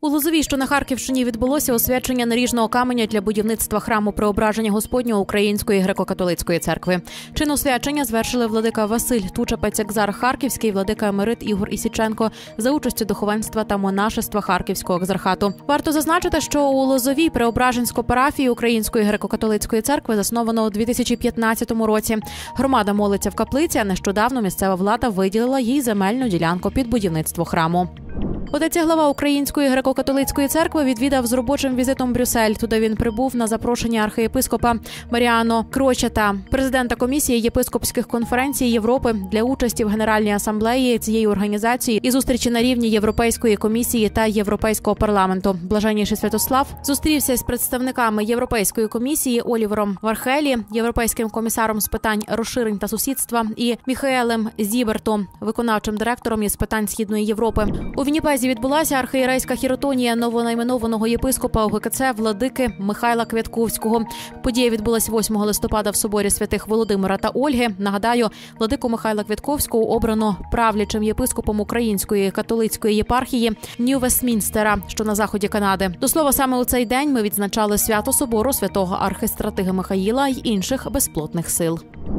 У Лозовій, що на Харківщині, відбулося освячення наріжного каменя для будівництва храму Преображення Господнього Української греко-католицької церкви. Чин освячення звершили владика Василь Тучапець-Екзар Харківський, владика емерит Ігор Ісіченко за участю духовенства та монашества Харківського екзархату. Варто зазначити, що у Лозовій Преображенську парафію Української греко-католицької церкви засновано у 2015 році. Громада молиться в каплиці, а нещодавно місцева влада виділила їй земельну ділянку під будівництво храму. Отець глава Української греко-католицької церкви відвідав з робочим візитом Брюссель. Туди він прибув на запрошення архієпископа Маріано Крочета, президента комісії єпископських конференцій Європи, для участі в Генеральній асамблеї цієї організації і зустрічі на рівні Європейської комісії та Європейського парламенту. Блаженніший Святослав зустрівся з представниками Європейської комісії Олівером Вархелі, європейським комісаром з питань розширень та сусідства, і Міхаелем Зібертом, виконавчим директором із питань Східної Європи. У Вінніпезі відбулася архієрейська хіротонія новонайменованого єпископа УГКЦ владики Михайла Квятковського. Подія відбулася 8 листопада в соборі святих Володимира та Ольги. Нагадаю, владику Михайла Квятковського обрано правлячим єпископом Української католицької єпархії Нью-Вестмінстера, що на заході Канади. До слова, саме у цей день ми відзначали свято собору святого архистратига Михаїла й інших безплотних сил.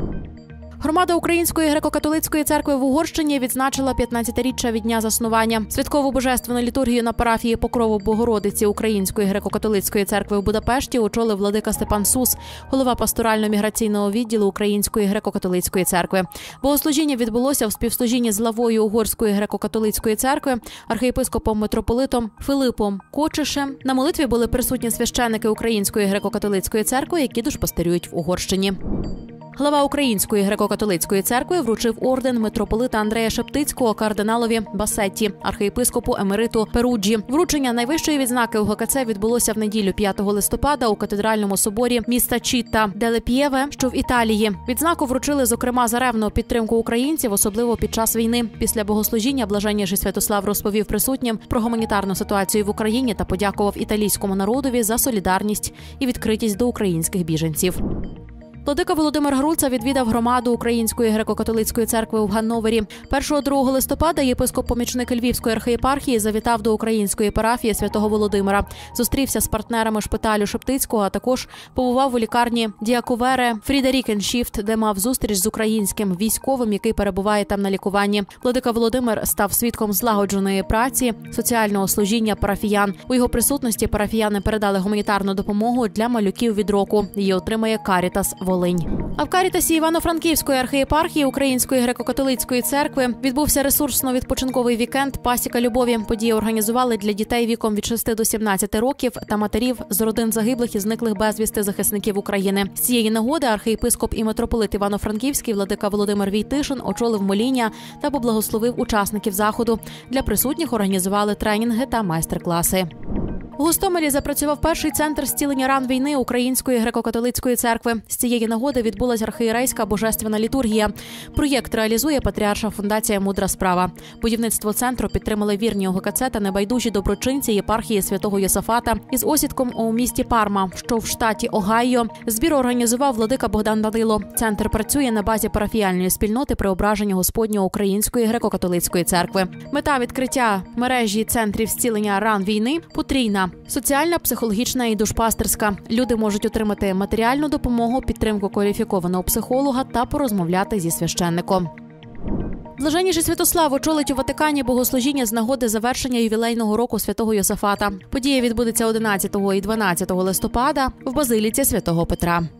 Громада Української греко-католицької церкви в Угорщині відзначила 15-річчя від дня заснування. Святкову божественну літургію на парафії Покрову Богородиці Української греко-католицької церкви в Будапешті очолив владика Степан Сус, голова пасторально-міграційного відділу Української греко-католицької церкви. Богослужіння відбулося в співслужінні з главою Угорської греко-католицької церкви, архієпископом-митрополитом Филипом Кочишем. На молитві були присутні священники Української греко-католицької церкви, які душпастерюють в Угорщині. Глава Української греко-католицької церкви вручив орден митрополита Андрея Шептицького кардиналові Басетті, архієпископу емериту Перуджі. Вручення найвищої відзнаки УГКЦ відбулося в неділю 5 листопада у катедральному соборі міста Чітта деле П'єве, що в Італії. Відзнаку вручили, зокрема, за ревну підтримку українців, особливо під час війни. Після богослужіння блаженніший Святослав розповів присутнім про гуманітарну ситуацію в Україні та подякував італійському народові за солідарність і відкритість до українських біженців. Владика Володимир Груца відвідав громаду Української греко-католицької церкви у Ганновері. 1-2 листопада єпископ-помічник Львівської архієпархії завітав до української парафії святого Володимира. Зустрівся з партнерами шпиталю Шептицького, а також побував у лікарні Діаковере Фрідерікеншіфт, де мав зустріч з українським військовим, який перебуває там на лікуванні. Владика Володимир став свідком злагодженої праці, соціального служіння парафіян. У його присутності парафіяни передали гуманітарну допомогу для малюків від року. Її отримає Карітас Волинь. А в Карітасі Івано-Франківської архієпархії Української греко-католицької церкви відбувся ресурсно-відпочинковий вікенд «Пасіка любові». Події організували для дітей віком від 6 до 17 років та матерів з родин загиблих і зниклих безвісти захисників України. З цієї нагоди архієпископ і митрополит Івано-Франківський владика Володимир Війтишин очолив моління та поблагословив учасників заходу. Для присутніх організували тренінги та майстер-класи. У Гостомелі запрацював перший центр зцілення ран війни Української греко-католицької церкви. З цієї нагоди відбулася архієрейська божественна літургія. Проєкт реалізує Патріарша фундація «Мудра справа». Будівництво центру підтримали вірні УГКЦ та небайдужі доброчинці єпархії святого Йосафата із осідком у місті Парма, що в штаті Огайо. Збір організував владика Богдан Данило. Центр працює на базі парафіяльної спільноти Преображення Господнього Української греко-католицької церкви. Мета відкриття мережі центрів зцілення ран війни потрійна. Соціальна, психологічна і душпастерська. Люди можуть отримати матеріальну допомогу, підтримку кваліфікованого психолога та порозмовляти зі священником. Блаженніший Святослав очолить у Ватикані богослужіння з нагоди завершення ювілейного року святого Йосафата. Подія відбудеться 11 і 12 листопада в Базиліці святого Петра.